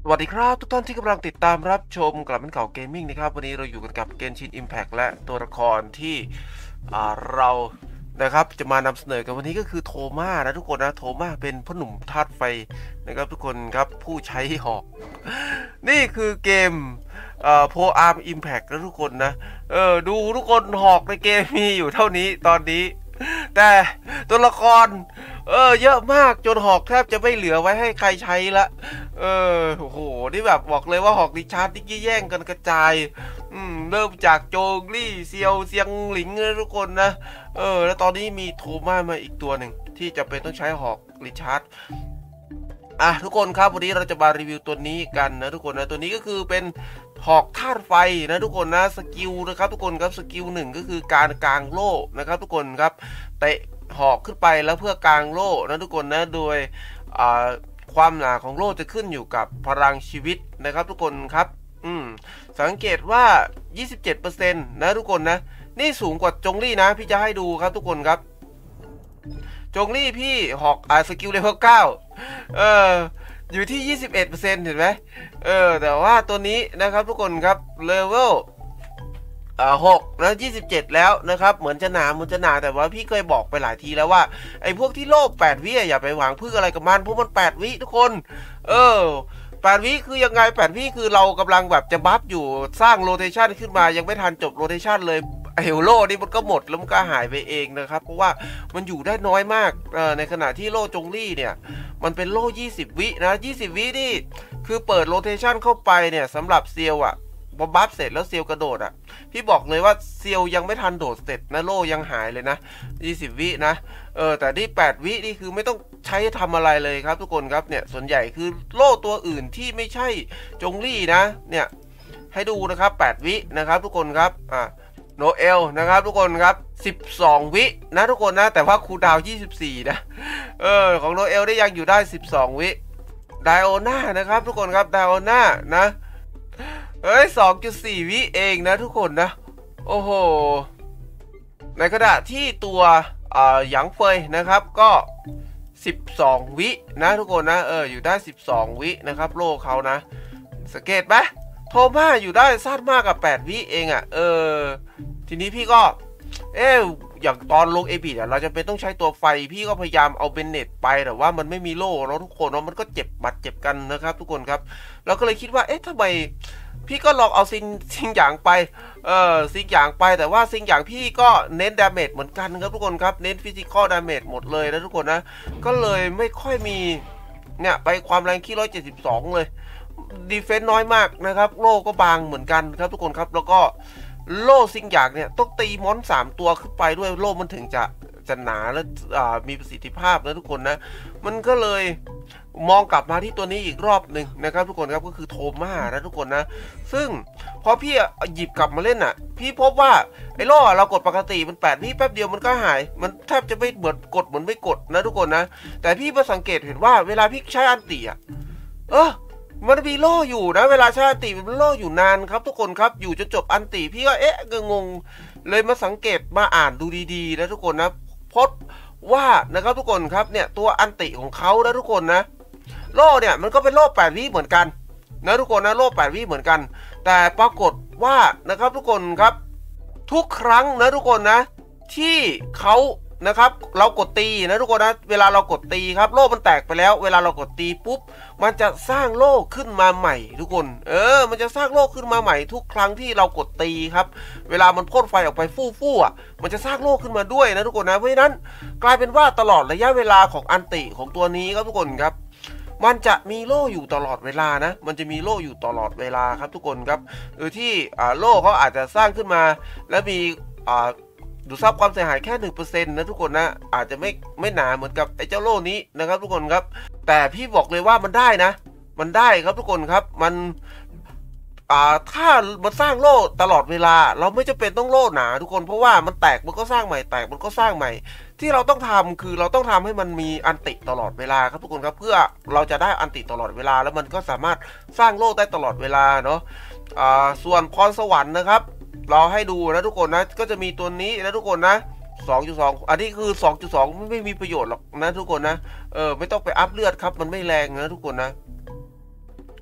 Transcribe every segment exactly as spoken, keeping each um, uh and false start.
สวัสดีครับทุกท่านที่กำลังติดตามรับชมกลับเป็นเก่าเกมมิ่งนะครับวันนี้เราอยู่กันกับเกนชินอิมแพกและตัวละครที่เรานะครับจะมานำเสนอกันวันนี้ก็คือโทม่านะทุกคนนะโทม่าเป็นพ่อหนุ่มธาตุไฟนะครับทุกคนครับผู้ใช้หอกนี่คือเกมโพอาร์มอิมแพกนะทุกคนนะเออดูทุกคนหอกในเกมมีอยู่เท่านี้ตอนนี้แต่ตัวละครเออเยอะมากจนหอกแทบจะไม่เหลือไว้ให้ใครใช้ละเออโอ้โหนี่แบบบอกเลยว่าหอกดิชาร์ดนี่แย่งกันกระจายอืมเริ่มจากโจงลี่เซียวเซียงหลิงเลยทุกคนนะเออแล้วตอนนี้มีโทม่ามาอีกตัวหนึ่งที่จะเป็นต้องใช้หอกดิชาร์ดอ่ะทุกคนครับวันนี้เราจะมารีวิวตัวนี้กันนะทุกคนนะตัวนี้ก็คือเป็นหอกธาตุไฟนะทุกคนนะสกิลนะครับทุกคนครับสกิลหนึ่งก็คือการกางโล่นะครับทุกคนครับเตะหอกขึ้นไปแล้วเพื่อกางโล่นะทุกคนนะโดยอ่าความหนาของโล่จะขึ้นอยู่กับพลังชีวิตนะครับทุกคนครับอืมสังเกตว่า ยี่สิบเจ็ดเปอร์เซ็นต์ นะทุกคนนะนี่สูงกว่าจงลี่นะพี่จะให้ดูครับทุกคนครับจงลี่พี่หอกอ่าสกิลเลเวลเก้าเอออยู่ที่ ยี่สิบเอ็ดเปอร์เซ็นต์ เห็นไหมเออแต่ว่าตัวนี้นะครับทุกคนครับเลเวลอ่าหกนะยี่สิบเจ็ดแล้วนะครับเหมือนจะหนาเหมือนจะหนาแต่ว่าพี่เคยบอกไปหลายทีแล้วว่าไอ้พวกที่โลภแปดวิอย่าไปหวังพึ่งอะไรกับมันเพราะมันแปดวิทุกคนเออแปดวิคือยังไงแปดวิคือเรากำลังแบบจะบัฟอยู่สร้างโรเทชันขึ้นมายังไม่ทันจบโรเทชันเลยเฮลโล่นี่มันก็หมดแล้วมันก็หายไปเองนะครับเพราะว่ามันอยู่ได้น้อยมากเออในขณะที่โล่จงลี่เนี่ยมันเป็นโล่ยี่สิบวินะยี่สิบวินี่คือเปิดโรเทชันเข้าไปเนี่ยสำหรับเซียวอะพอบัฟเสร็จแล้วเซียวกระโดดอ่ะพี่บอกเลยว่าเซียวยังไม่ทันโดดเสร็จนะโล่ยังหายเลยนะยี่สิบวินะเออแต่ที่แปดวินี่คือไม่ต้องใช้ทำอะไรเลยครับทุกคนครับเนี่ยส่วนใหญ่คือโล่ตัวอื่นที่ไม่ใช่จงลี่นะเนี่ยให้ดูนะครับแปดวินะครับทุกคนครับอ่าโนเอลนะครับทุกคนครับสิบสองวินะทุกคนนะแต่ว่าคูลดาวน์ยี่สิบสี่นะเออของโนเอลได้ยังอยู่ได้สิบสองวิไดโอน่านะครับทุกคนครับไดโอน่านะเฮ้ย สองจุดสี่ วิเองนะทุกคนนะโอ้โหในขณะที่ตัวอ่าหยางเฟยนะครับก็สิบสองวินะทุกคนนะเอออยู่ได้สิบสองวินะครับโลเขานะสังเกตไหมโทม่าอยู่ได้สั้นมากกับแปดวิเองอ่ะเออทีนี้พี่ก็เอออย่างตอนลงเอบีอ่ะเราจะเป็นต้องใช้ตัวไฟพี่ก็พยายามเอาเบนเน็ตไปแต่ว่ามันไม่มีโล่แล้วทุกคนเนาะมันก็เจ็บบัดเจ็บกันนะครับทุกคนครับเราก็เลยคิดว่าเอ๊ะทำไมพี่ก็ลองเอาซิงซิงหยางไปเออซิงหยางไปแต่ว่าซิงหยางพี่ก็เน้นดาเมจเหมือนกันครับทุกคนครับเน้นฟิสิกอลดาเมจหมดเลยนะทุกคนนะก็เลยไม่ค่อยมีเนี่ยไปความแรงที่หนึ่งร้อยเจ็ดสิบสองเลยดีเฟนซ์น้อยมากนะครับโล่ก็บางเหมือนกันครับทุกคนครับแล้วก็โล่ซิงหยางเนี่ยต้องตีมอนสามตัวขึ้นไปด้วยโล่มันถึงจะจะหนาและมีประสิทธิภาพนะทุกคนนะมันก็เลยมองกลับมาที่ตัวนี้อีกรอบหนึ่งนะครับทุกคนครับก็คือโทม่านะทุกคนนะซึ่งพอพี่หยิบกลับมาเล่นอ่ะพี่พบว่าไอ้โล่เรากดปกติมันแปดวิแป๊บเดียวมันก็หายมันแทบจะไม่เหมือนกดเหมือนไม่กดนะทุกคนนะแต่พี่มาสังเกตเห็นว่าเวลาพี่ใช้อันติอ่ะเออมันมีโล่อยู่นะเวลาใช้อันติมันโล่อยู่นานครับทุกคนครับอยู่จนจบอันติพี่ก็เอ๊ะงงเลยมาสังเกตมาอ่านดูดีๆนะทุกคนนะพบว่านะครับทุกคนครับเนี่ยตัวอันติของเขานะทุกคนนะโล่เนี่ยมันก็เป็นโล่แปดวิเหมือนกันนะทุกคนนะโล่แปดวิเหมือนกันแต่ปรากฏว่านะครับทุกคนครับทุกครั้งนะทุกคนนะที่เขานะครับเรากดตีนะทุกคนนะเวลาเรากดตีครับโล่มันแตกไปแล้วเวลาเรากดตีปุ๊บมันจะสร้างโล่ขึ้นมาใหม่ทุกคนเออมันจะสร้างโล่ขึ้นมาใหม่ทุกครั้งที่เรากดตีครับเวลามันพ่นไฟออกไปฟู่ฟู่อ่ะมันจะสร้างโล่ขึ้นมาด้วยนะทุกคนนะเพราะฉะนั้นกลายเป็นว่าตลอดระยะเวลาของอันติของตัวนี้ครับทุกคนครับมันจะมีโล่อยู่ตลอดเวลานะมันจะมีโล่อยู่ตลอดเวลาครับทุกคนครับโดยที่อ่าโล่เขาอาจจะสร้างขึ้นมาและมีอ่าดูซับความเสียหายแค่ หนึ่งเปอร์เซ็นต์ นะทุกคนนะอาจจะไม่ไม่หนาเหมือนกับไอ้เจ้าโล่นี้นะครับทุกคนครับแต่พี่บอกเลยว่ามันได้นะมันได้ครับทุกคนครับมันอ่าถ้ามันสร้างโล่ตลอดเวลาเราไม่จำเป็นต้องโล่หนาทุกคนเพราะว่ามันแตกมันก็สร้างใหม่แตกมันก็สร้างใหม่ที่เราต้องทำคือเราต้องทำให้มันมีอันติตลอดเวลาครับทุกคนครับเพื่อเราจะได้อันติตลอดเวลาแล้วมันก็สามารถสร้างโล่ได้ตลอดเวลาเนาะอ่าส่วนพรสวรรค์นะครับเราให้ดูนะทุกคนนะก็จะมีตัวนี้นะทุกคนนะ สองจุดสอง อันนี้คือ สองจุดสอง ไม่มีประโยชน์หรอกนะทุกคนนะเออไม่ต้องไปอัพเลือดครับมันไม่แรงนะทุกคนนะ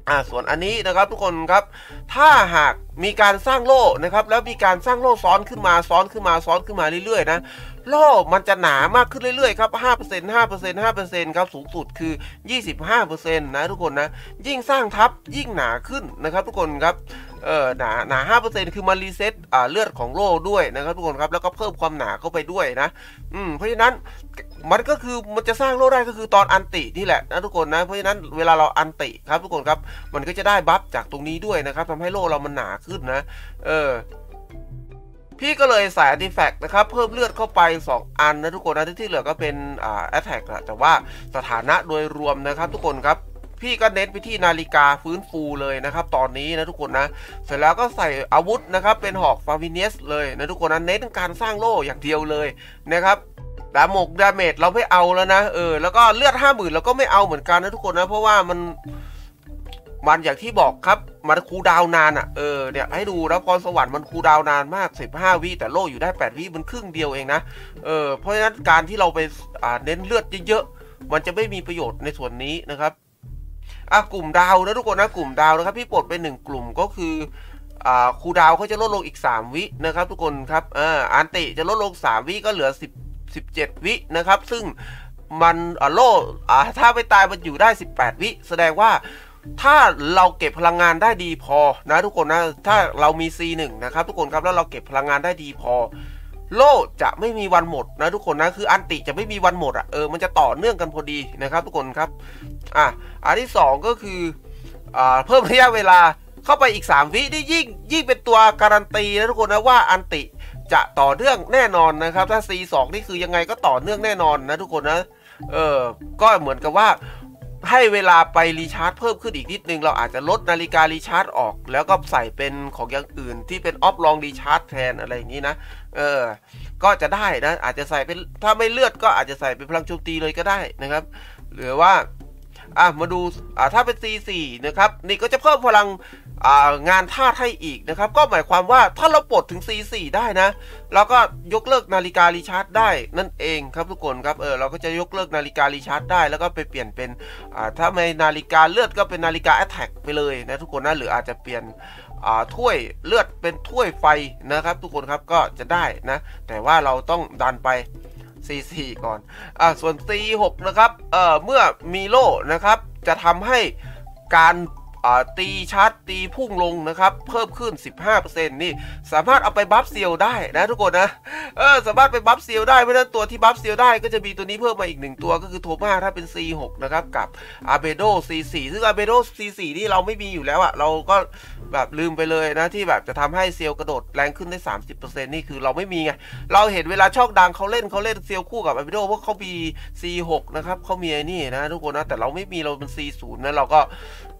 อ่าส่วนอันนี้นะครับทุกคนครับถ้าหากมีการสร้างโล่นะครับแล้วมีการสร้างโล่ซ้อนขึ้นมาซ้อนขึ้นมาซ้อนขึ้นมาเรื่อยๆนะโล่มันจะหนามากขึ้นเรื่อยๆครับ ห้าเปอร์เซ็นต์ ห้าเปอร์เซ็นต์ ห้าเปอร์เซ็นต์ ครับสูงสุดคือ ยี่สิบห้าเปอร์เซ็นต์ นะทุกคนนะยิ่งสร้างทับยิ่งหนาขึ้นนะครับทุกคนครับเออหนาหนา ห้าเปอร์เซ็นต์ คือมารีเซ็ตอ่าเลือดของโล่ด้วยนะครับทุกคนครับแล้วก็เพิ่มความหนาเข้าไปด้วยนะอืมเพราะฉะนั้นมันก็คือมันจะสร้างโล่ได้ก็คือตอนอันตินี่แหละนะทุกคนนะเพราะฉะนั้นเวลาเราอันติครับทุกคนครับมันก็จะได้บัฟจากตรงนี้ด้วยนะครับทำให้โล่เรามันหนาขึ้นนะเออพี่ก็เลยใส่อาร์ติแฟกต์นะครับเพิ่มเลือดเข้าไปสองอันนะทุกคนนะที่เหลือก็เป็นอ่าแอตแทกแต่ว่าสถานะโดยรวมนะครับทุกคนครับพี่ก็เน้นไปที่นาฬิกาฟื้นฟูเลยนะครับตอนนี้นะทุกคนนะเสร็จแล้วก็ใส่อาวุธนะครับเป็นหอกฟาวิเนียสเลยนะทุกคนนะเน้นการสร้างโล่อย่างเดียวเลยนะครับดาหมกดาเมจเราไม่เอาแล้วนะเออแล้วก็เลือดห้าหมื่นเราก็ไม่เอาเหมือนกันนะทุกคนนะเพราะว่ามันมันอย่างที่บอกครับมันคูดาวนานอ่ะเออเนี่ยให้ดูนะพรสวรรค์มันคูดาวนานมากสิบห้าวิแต่โล่อยู่ได้แปดวิมันครึ่งเดียวเองนะเออเพราะฉะนั้นการที่เราไปอ่าเน้นเลือดเยอะๆมันจะไม่มีประโยชน์ในส่วนนี้นะครับอ่ะกลุ่มดาวนะทุกคนนะกลุ่มดาวนะครับพี่ปลดไปหนึ่งกลุ่มก็คืออ่าคูดาวเขาจะลดลงอีกสามวินะครับทุกคนครับอ่าอันติจะลดลงสามวิก็เหลือสิบ สิบเจ็ดวินะครับซึ่งมันอ่าโล่อ่าถ้าไปตายมันอยู่ได้สิบแปดวิแสดงว่าถ้าเราเก็บพลังงานได้ดีพอนะทุกคนนะถ้าเรามี ซี หนึ่ง นะครับทุกคนครับแล้วเราเก็บพลังงานได้ดีพอโล่จะไม่มีวันหมดนะทุกคนนะคืออันติจะไม่มีวันหมดอ่ะเออมันจะต่อเนื่องกันพอดีนะครับทุกคนครับอ่ะอันที่สองก็คืออ่าเพิ่มระยะเวลาเข้าไปอีกสามวินี่ยิ่งยิ่งเป็นตัวการันตีนะทุกคนนะว่าอันติจะต่อเนื่องแน่นอนนะครับถ้า ซี สอง นี่คือยังไงก็ต่อเนื่องแน่นอนนะทุกคนนะเออก็เหมือนกับว่าให้เวลาไปรีชาร์จเพิ่มขึ้นอีกนิดนึงเราอาจจะลดนาฬิการีชาร์จออกแล้วก็ใส่เป็นของอย่างอื่นที่เป็นออฟลองรีชาร์จแทนอะไรอย่างนี้นะเออก็จะได้นะอาจจะใส่เป็นถ้าไม่เลือดก็อาจจะใส่เป็นพลังโจมตีเลยก็ได้นะครับหรือว่าอ่ะมาดูอ่าถ้าเป็น ซี สี่ นะครับนี่ก็จะเพิ่มพลังอ่างานธาตุให้อีกนะครับก็หมายความว่าถ้าเราปลดถึง ซี สี่ ได้นะเราก็ยกเลิกนาฬิการีชาร์จได้นั่นเองครับทุกคนครับเออเราก็จะยกเลิกนาฬิการีชาร์จได้แล้วก็ไปเปลี่ยนเป็นอ่าถ้าไม่นาฬิกาเลือดก็เป็นนาฬิกาแอตแทกไปเลยนะทุกคนนะหรืออาจจะเปลี่ยนอ่าถ้วยเลือดเป็นถ้วยไฟนะครับทุกคนครับก็จะได้นะแต่ว่าเราต้องดันไป ซี สี่ ก่อนอ่าส่วน ซี หก นะครับเอ่อเมื่อมีโล่นะครับจะทำให้การตีชาร์จตีพุ่งลงนะครับเพิ่มขึ้น สิบห้าเปอร์เซ็นต์ นี่สามารถเอาไปบัฟเซียลได้นะทุกคนนะเออสามารถไปบัฟเซียลได้เพราะฉะนั้นตัวที่บัฟเซียลได้ก็จะมีตัวนี้เพิ่มมาอีกหนึ่งตัวก็คือโทม่าถ้าเป็น ซี หก นะครับกับอาเบโด ซี สี่ ซึ่งอาเบโด ซี สี่ นี่เราไม่มีอยู่แล้วอะเราก็แบบลืมไปเลยนะที่แบบจะทำให้เซียลกระโดดแรงขึ้นได้ สามสิบเปอร์เซ็นต์ นี่คือเราไม่มีไงเราเห็นเวลาช่องดังเขาเล่นเขาเล่นเซียลคู่กับอาเบโดเพราะเขามี ซี หก นะครับเขามีไอ้นี่นะทุกคนนะแต่เราไม่มีเราเป็น ซี ศูนย์ นะเราก็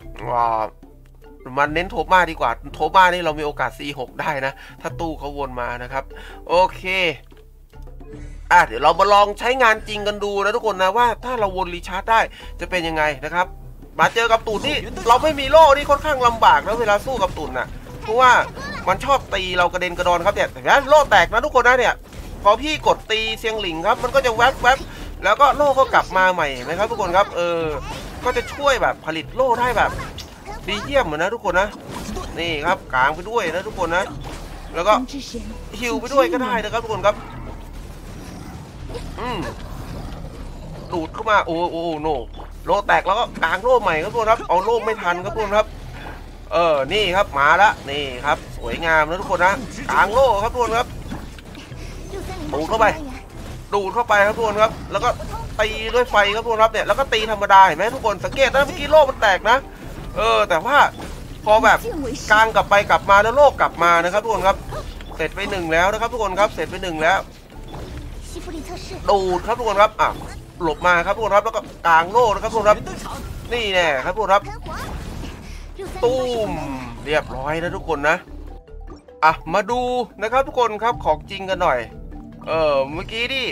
มันเน้นโทม่าดีกว่าโทม่านี่เรามีโอกาส ซี หก ได้นะถ้าตู้เขาวนมานะครับโอเคอ่ะเดี๋ยวเรามาลองใช้งานจริงกันดูนะทุกคนนะว่าถ้าเราวนรีชาร์จได้จะเป็นยังไงนะครับมาเจอกับตุ่นนี่เราไม่มีโล่นี่ค่อนข้างลำบากนะเวลาสู้กับตุ่นนะเพราะว่ามันชอบตีเรากระเด็นกระดอนครับเนี่ยแต่โล่แตกนะทุกคนนะเนี่ยพอพี่กดตีเซียงหลิงครับมันก็จะแวบแวบแล้วก็โล่ก็กลับมาใหม่นะครับทุกคนครับเออก็จะช่วยแบบผลิตโล่ได้แบบดีเยี่ยมเหมือนนะทุกคนนะนี่ครับกลางไปด้วยนะทุกคนนะแล้วก็ฮิวไปด้วยก็ได้นะครับทุกคนครับอืมดูดเข้ามาโอ้โอ้โนโล่แตกแล้วก็กลางโล่ใหม่ครับทุกคนครับเอาโล่ไม่ทันครับทุกคนครับเออนี่ครับมาแล้วนี่ครับสวยงามนะทุกคนนะกลางโล่ครับทุกคนครับดูดเข้าไปดูดเข้าไปครับทุกคนครับแล้วก็ตีด้วยไฟครับทุกคนครับเนี่ยแล้วก็ตีธรรมดาเห็นไหมทุกคนสังเกตนะเมื่อกี้โล่มันแตกนะเออแต่ว่าพอแบบกลางกลับไปกลับมาแล้วโลกกลับมานะครับทุกคนครับเสร็จไปหนึ่งแล้วนะครับทุกคนครับเสร็จไปหนึ่งแล้วดูดครับทุกคนครับอ่ะหลบมาครับทุกคนครับแล้วก็กลางโล่นะครับทุกคนครับนี่แน่ครับทุกคนครับตุ้มเรียบร้อยนะทุกคนนะอ่ะมาดูนะครับทุกคนครับของจริงกันหน่อยเออเมื่อกี้นี่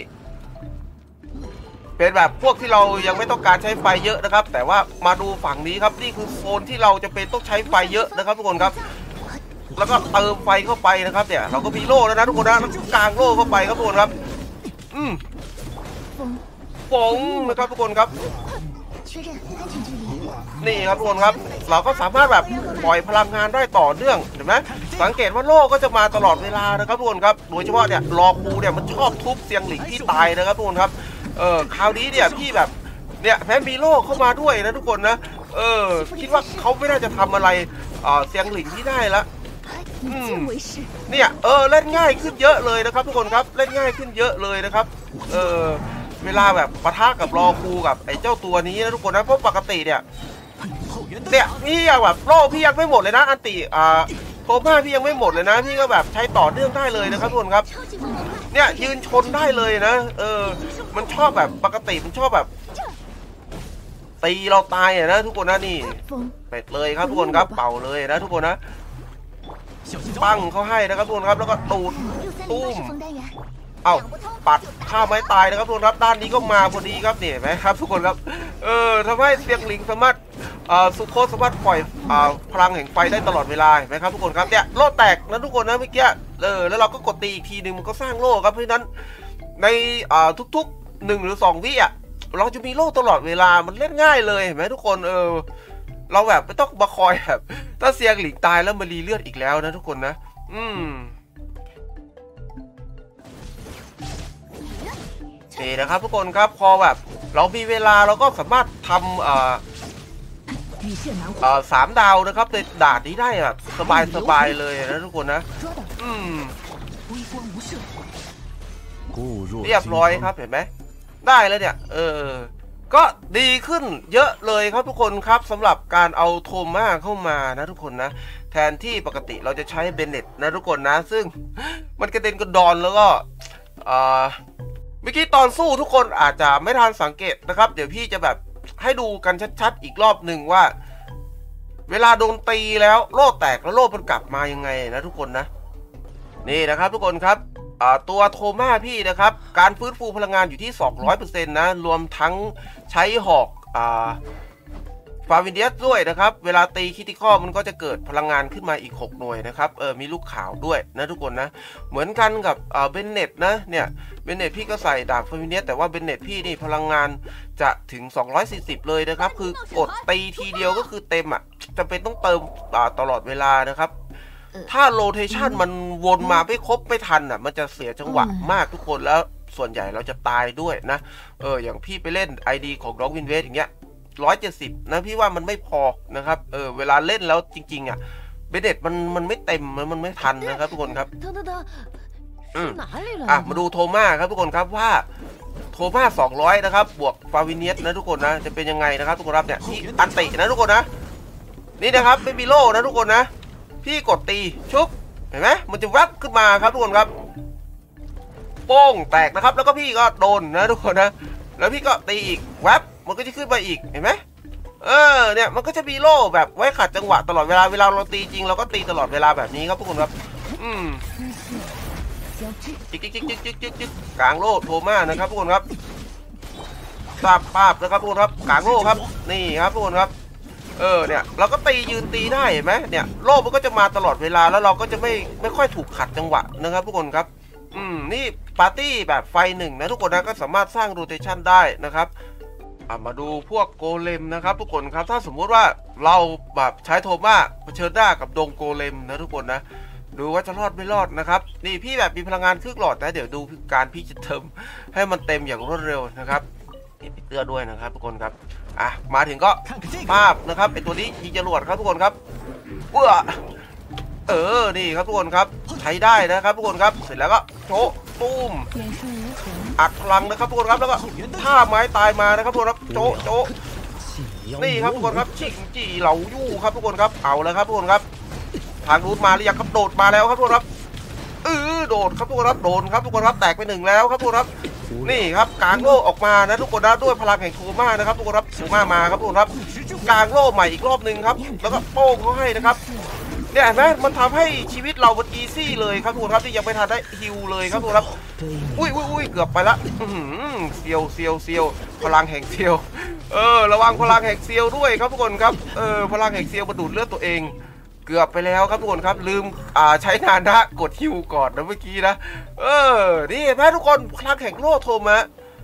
เป็นแบบพวกที่เรายังไม่ต้องการใช้ไฟเยอะนะครับแต่ว่ามาดูฝั่งนี้ครับนี่คือโซนที่เราจะเป็นต้องใช้ไฟเยอะนะครับทุกคนครับแล้วก็เติมไฟเข้าไปนะครับเนี่ยเราก็มีโล่แล้วนะทุกคนนะแล้วกลางโล่เข้าไปครับทุกคนครับอืมฟงนะครับทุกคนครับนี่ครับทุกคนครับเราก็สามารถแบบปล่อยพลังงานได้ต่อเนื่องเห็นไหมสังเกตว่าโล่ก็จะมาตลอดเวลานะครับทุกคนครับโดยเฉพาะเนี่ยรอคูเนี่ยมันชอบทุบเซียงหลิงที่ตายนะครับทุกคนครับเออคราวนี้เนี่ยพี่แบบเนี่ยแพ้มีโล่เข้ามาด้วยนะทุกคนนะเออคิดว่าเขาไม่น่าจะทำอะไรอ่าเซียงหลิงที่ได้ละอืมเนี่ยเออเล่นง่ายขึ้นเยอะเลยนะครับทุกคนครับเล่นง่ายขึ้นเยอะเลยนะครับเออเวลาแบบปะทะกับรอคูกับไอ้เจ้าตัวนี้นะทุกคนนะเพราะปกติเนี่ยเนี่ยพี่ยังแบบโล่พี่ยังไม่หมดเลยนะอันติอ่าโคม่าพี่ยังไม่หมดเลยนะพี่ก็แบบใช้ต่อเนื่องได้เลยนะครับทุกคนครับเนี่ยยืนชนได้เลยนะเออมันชอบแบบปกติมันชอบแบบตีเราตายอะนะทุกคนนะนี่เป็ดเลยครับทุกคนครับเป่าเลยนะทุกคนนะปั้งเขาให้นะครับทุกคนครับแล้วก็ตูดตุ้มเอ้าปัดข้าไม้ตายนะครับทุกคนครับด้านนี้ก็มาพอดีครับเนี่ยไหมครับทุกคนครับเออทำให้เซียงหลิงสามารถสุโคสามารถปล่อยพลังแห่งไฟได้ตลอดเวลาเห็นไหมครับทุกคนครับเนี่ยโล่แตกนะทุกคนนะเมื่อกี้เออแล้วเราก็กดตีอีกทีหนึ่งมันก็สร้างโล่ครับเพราะฉะนั้นในทุกๆหนึ่งหรือสองวิอ่ะเราจะมีโล่ตลอดเวลามันเล่นง่ายเลยเห็นไหมทุกคนเออเราแบบไม่ต้องมาคอยแบบถ้าเซียงหลิงตายแล้วมารีเลือดอีกแล้วนะทุกคนนะอืมนี่นะครับทุกคนครับพอแบบเรามีเวลาเราก็สามารถทำเอ่อเอ่อสามดาวนะครับในด่านนี้ได้แบบสบายสบายเลยนะทุกคนนะอืมเรียบร้อยครับเห็นไหมได้แล้วเนี่ยเออก็ดีขึ้นเยอะเลยครับทุกคนครับสำหรับการเอาโทม่าเข้ามานะทุกคนนะแทนที่ปกติเราจะใช้เบนเน็ตนะทุกคนนะซึ่งมันกระเด็นกระดอนแล้วก็เมื่อกี้ตอนสู้ทุกคนอาจจะไม่ทันสังเกตนะครับเดี๋ยวพี่จะแบบให้ดูกันชัดๆอีกรอบหนึ่งว่าเวลาโดนตีแล้วโล่แตกแล้วโล่มันกลับมายังไงนะทุกคนนะนี่นะครับทุกคนครับตัวโทม่าพี่นะครับการฟื้นฟูพลังงานอยู่ที่ สองร้อยเปอร์เซ็นต์ นะรวมทั้งใช้หอกฟาวินเดียสด้วยนะครับเวลาตีคิติคอมันก็จะเกิดพลังงานขึ้นมาอีกหกหน่วยนะครับเออมีลูกขาวด้วยนะทุกคนนะเหมือนกันกับเบนเน็ตนะเนี่ยเบนเน็ตพี่ก็ใส่ดาบฟาวินเดียสแต่ว่าเบนเน็ตพี่นี่พลังงานจะถึงสองร้อยสี่สิบเลยนะครับคือกดตีทีเดียวก็คือเต็มอ่ะจำเป็นต้องเติมตลอดเวลานะครับถ้าโรเทชันมันวนมาไม่ครบไม่ทันอ่ะมันจะเสียจังหวะมากทุกคนแล้วส่วนใหญ่เราจะตายด้วยนะเอออย่างพี่ไปเล่น ไอ ดี ของด็อกวินเวสอย่างเงี้ยร้อยเจ็ดสิบนะพี่ว่ามันไม่พอนะครับเออเวลาเล่นแล้วจริงๆอ่ะเบเด็ดมันมันไม่เต็มมันมันไม่ทันนะครับทุกคนครับอืมอ่ะมาดูโทม่าครับทุกคนครับว่าโทม่าสองร้อยนะครับบวกฟาวิเนียสนะทุกคนนะจะเป็นยังไงนะครับทุกคนครับเนี่ยที่อันตินะทุกคนนะนี่นะครับไม่มีโล่นะทุกคนนะพี่กดตีชุบเห็นไหมมันจะแวบขึ้นมาครับทุกคนครับโป้งแตกนะครับแล้วก็พี่ก็โดนนะทุกคนนะแล้วพี่ก็ตีอีกแวบมันก็จะขึ้นไปอีกเห็นไหมเออเนี่ยมันก็จะมีโล่แบบไว้ขัดจังหวะตลอดเวลาเวลาเราตีจริงเราก็ตีตลอดเวลาแบบนี้ครับทุกคนครับอืมจิกจิกจิกจิกจิกจิกจิกกลางโล่โทม่านะครับทุกคนครับทราบภาพนะครับทุกคนครับกลางโล่ครับนี่ครับทุกคนครับเออเนี่ยเราก็ตียืนตีได้เห็นไหมเนี่ยโล่มันก็จะมาตลอดเวลาแล้วเราก็จะไม่ไม่ค่อยถูกขัดจังหวะนะครับทุกคนครับอืมนี่ปาร์ตี้แบบไฟหนึ่งนะทุกคนนะก็สามารถสร้างโรเทชันได้นะครับมาดูพวกโกเลมนะครับทุกคนครับถ้าสมมุติว่าเราแบบใช้โทม่าเผชิญหน้ากับดงโกเลมนะทุกคนนะดูว่าจะรอดไม่รอดนะครับนี่พี่แบบมีพลังงานครึ่งหลอดนะเดี๋ยวดูการพี่จะเติมให้มันเต็มอย่างรวดเร็วนะครับนี่ปิดเสื้อด้วยนะครับทุกคนครับอ่ะมาถึงก็ภาพนะครับไอตัวนี้ยิงจรวดครับทุกคนครับเพื่อเออนี่ครับทุกคนครับใช้ได้นะครับทุกคนครับเสร็จแล้วก็โชว์ตูมอัดพลังนะครับทุกคนครับแล้วก็ท่าไม้ตายมานะครับทุกคนครับโจโจนี่ครับทุกคนครับชิงจีเหลายู่ครับทุกคนครับเอาแล้วครับทุกคนครับทางรูทมาหรือยังครับโดดมาแล้วครับทุกคนครับเออโดดครับทุกคนครับโดนครับทุกคนครับแตกไปหนึ่งแล้วครับทุกคนครับนี่ครับกลางโล่ออกมานะทุกคนนะด้วยพลังแห่งโทม่านะครับทุกคนครับโทม่ามาครับทุกคนครับกลางโล่ใหม่อีกรอบหนึ่งครับแล้วก็โป้งเขาให้นะครับเนี่ยเห็นไหมมันทำให้ชีวิตเรามันอีซี่เลยครับทุกคนครับที่ยังไม่ทันได้ฮิวเลยครับทุกคนครับอุ้ยอุ้ยอุ้ยเกือบไปละเซียวเซียวเซียวพลังแห่งเซียวเออระวังพลังแห่งเซียวด้วยครับทุกคนครับเออพลังแห่งเซียวมาดูดเลือดตัวเองเกือบไปแล้วครับทุกคนครับลืมอ่าใช้งานนะกดฮิวก่อนนะเมื่อกี้นะเออนี่เห็นไหมทุกคนพลังแห่งโล่โทมะ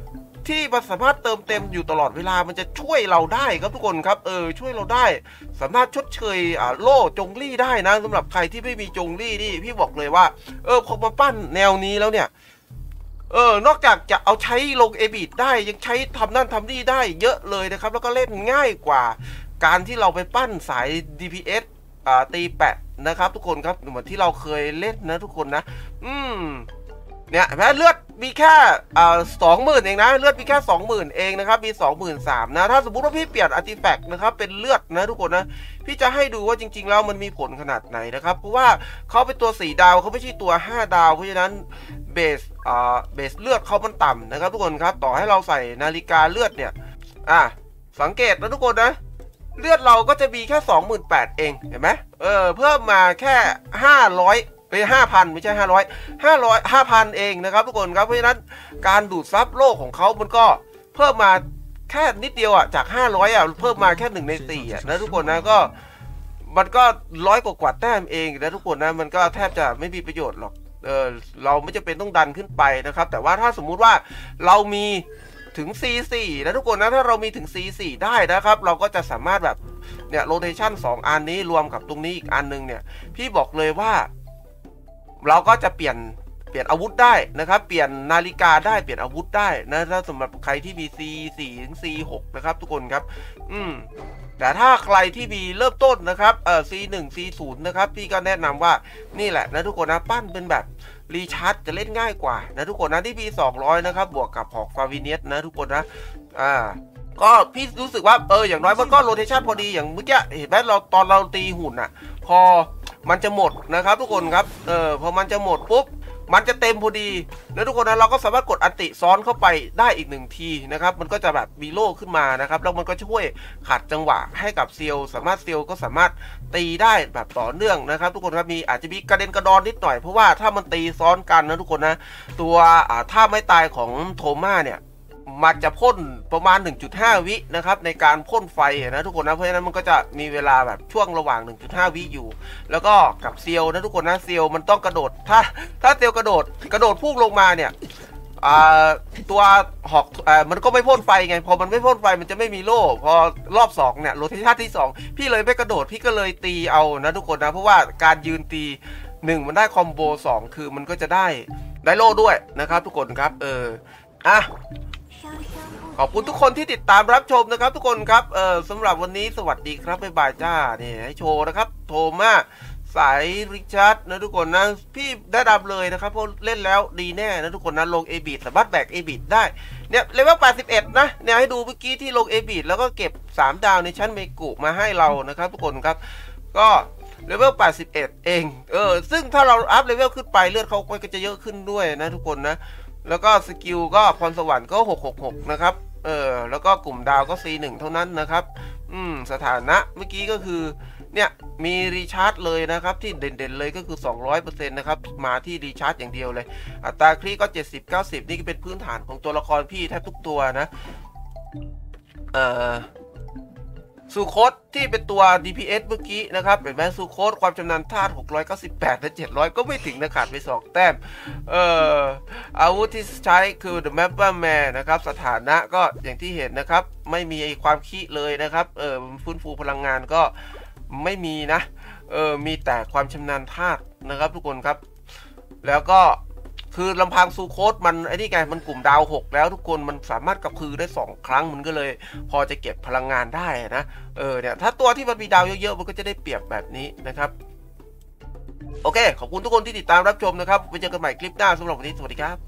ที่มันสามารถเติมเต็มอยู่ตลอดเวลามันจะช่วยเราได้ครับทุกคนครับเออช่วยเราได้สามารถชดเชยอ่าโล่จงลี่ได้นะสำหรับใครที่ไม่มีจงลี่นี่พี่บอกเลยว่าเออพอมาปั้นแนวนี้แล้วเนี่ยเออนอกจากจะเอาใช้ลงเอบีดได้ยังใช้ทำนั่นทำนี่ได้เยอะเลยนะครับแล้วก็เล่นง่ายกว่าการที่เราไปปั้นสาย ดี พี เอส อ่าตีแปะนะครับทุกคนครับเหมือนที่เราเคยเล่นนะทุกคนนะอืมเนี่ยแม้เลือดมีแค่อ่าสองหมื่นเองนะเลือดมีแค่สองหมื่นเองนะครับมีสองหมื่นสามนะถ้าสมมุติว่าพี่เปลี่ยนอาร์ติแฟกต์นะครับเป็นเลือดนะทุกคนนะพี่จะให้ดูว่าจริงๆแล้วมันมีผลขนาดไหนนะครับเพราะว่าเขาเป็นตัวสี่ดาวเขาไม่ใช่ตัวห้าดาวเพราะฉะนั้นเบสอ่าเบสเลือดเขามันต่ำนะครับทุกคนครับต่อให้เราใส่นาฬิกาเลือดเนี่ยอ่ะสังเกตนะทุกคนนะเลือดเราก็จะมีแค่ สองหมื่นแปดพัน เองเห็นไหมเออเพิ่มมาแค่ห้าร้อยไปห้าพันไม่ใช่ห้าร้อยห้าร้อยห้าพันเองนะครับทุกคนครับเพราะฉะนั้นการดูดซับโลกของเขามันก็เพิ่มมาแค่นิดเดียวอ่ะจากห้าร้อยอ่ะเพิ่มมาแค่หนึ่งในสี่อ่ะนะทุกคนนะก็มันก็ร้อยกว่ากว่าแต้มเองนะทุกคนนะมันก็แทบจะไม่มีประโยชน์หรอกเออเราไม่จำเป็นต้องดันขึ้นไปนะครับแต่ว่าถ้าสมมุติว่าเรามีถึง ซี โฟร์ นะทุกคนนะถ้าเรามีถึง ซี โฟร์ ได้นะครับเราก็จะสามารถแบบเนี่ยโรเทชันสองอันนี้รวมกับตรงนี้อีกอันนึงเนี่ยพี่บอกเลยว่าเราก็จะเปลี่ยนเปลี่ยนอาวุธได้นะครับเปลี่ยนนาฬิกาได้เปลี่ยนอาวุธได้นะถ้าสำหรับใครที่มี ซี โฟร์ ถึง ซี หก นะครับทุกคนครับอืมแต่ถ้าใครที่มีเริ่มต้นนะครับเอ่อ ซี หนึ่ง ซี ศูนย์ นะครับพี่ก็แนะนำว่านี่แหละนะทุกคนนะปั้นเป็นแบบรีชาร์จจะเล่นง่ายกว่านะทุกคนนะที่มีสองร้อยนะครับบวกกับหอกฟาวิเนียสนะทุกคนนะอ่าก็พี่รู้สึกว่าเอออย่างน้อยมันก็โรเทชันพอดีอย่างเมื่อกี้เห็นไหมเราตอนเราตีหุ่นอ่ะพอมันจะหมดนะครับทุกคนครับเออพอมันจะหมดปุ๊บมันจะเต็มพอดีแล้วทุกคนนะเราก็สามารถกดอันติซ้อนเข้าไปได้อีกหนึ่งทีนะครับมันก็จะแบบมีโล่ขึ้นมานะครับแล้วมันก็ช่วยขัดจังหวะให้กับเซียวสามารถเซียวก็สามารถตีได้แบบต่อเนื่องนะครับทุกคนครับมีอาจจะมีกระเด็นกระดอนนิดหน่อยเพราะว่าถ้ามันตีซ้อนกันนะทุกคนนะตัวอ่าท่าไม่ตายของโทม่าเนี่ยมันจะพ่นประมาณ หนึ่งจุดห้า วินะครับในการพ่นไฟนะทุกคนนะเพราะฉะนั้นมันก็จะมีเวลาแบบช่วงระหว่าง หนึ่งจุดห้า วิอยู่แล้วก็กับเซียวนะทุกคนนะเซียวมันต้องกระโดดถ้าถ้าเซียวกระโดดกระโดดพุ่งลงมาเนี่ยตัวหอกอมันก็ไม่พ่นไฟไงพอมันไม่พ่นไฟมันจะไม่มีโล่พอรอบสองเนี่ยโรเทชันที่สองพี่เลยไม่กระโดดพี่ก็เลยตีเอานะทุกคนนะเพราะว่าการยืนตีหนึ่งมันได้คอมโบสองคือมันก็จะได้ได้โล่ด้วยนะครับทุกคนครับเอออ่ะขอบคุณทุกคนที่ติดตามรับชมนะครับทุกคนครับเออสำหรับวันนี้สวัสดีครับบ๊ายบายจ้านี่ให้โชว์นะครับโทม่าสายริชาร์ดนะทุกคนนะพี่ได้ดับเลยนะครับเพราะเล่นแล้วดีแน่นะทุกคนนะลง เอ บี ที สามารถแบก เอ บี ที ได้เนี่ยเลเวลแปดสิบเอ็ดนะเนี่ยให้ดูเมื่อกี้ที่ลง เอ บี ที แล้วก็เก็บสามดาวในชั้นเมกุมาให้เรานะครับทุกคนครับก็เลเวลแปดสิบเอ็ดเองเออซึ่งถ้าเราอัพเลเวลขึ้นไปเลือดเขาก็จะเยอะขึ้นด้วยนะทุกคนนะแล้วก็สกิลก็พรสวรรค์ก็หกหกหกนะครับเออแล้วก็กลุ่มดาวก็ ซี หนึ่ง เท่านั้นนะครับอืมสถานะเมื่อกี้ก็คือเนี่ยมีรีชาร์จเลยนะครับที่เด่นๆเลยก็คือ สองร้อยเปอร์เซ็นต์ นะครับมาที่รีชาร์จอย่างเดียวเลยอัตราคลีก็เจ็ดสิบ เก้าสิบนี่ก็เป็นพื้นฐานของตัวละครพี่แทบทุกตัวนะเอ่อซูโคสที่เป็นตัว ดี พี เอส เมื่อกี้นะครับเห็นไหมซูโคสความชำนาญธาตุหกร้อยเก้าสิบแปดและเจ็ดร้อยก็ไม่ถึงนะขาดไปสองแต้มเอ่ออาวุธที่ใช้คือ The Mapper Man นะครับสถานะก็อย่างที่เห็นนะครับไม่มีความขี้เลยนะครับเออฟื้นฟูพลังงานก็ไม่มีนะเออมีแต่ความชำนาญธาตุนะครับทุกคนครับแล้วก็คือลำพังซูโคสมันไอ้นี่ไงมันกลุ่มดาวหกแล้วทุกคนมันสามารถกระพือได้สองครั้งมันก็เลยพอจะเก็บพลังงานได้นะเออเนี่ยถ้าตัวที่มันมีดาวเยอะๆมันก็จะได้เปรียบแบบนี้นะครับโอเคขอบคุณทุกคนที่ติดตามรับชมนะครับไว้เจอกันใหม่คลิปหน้าสำหรับวันนี้สวัสดีครับ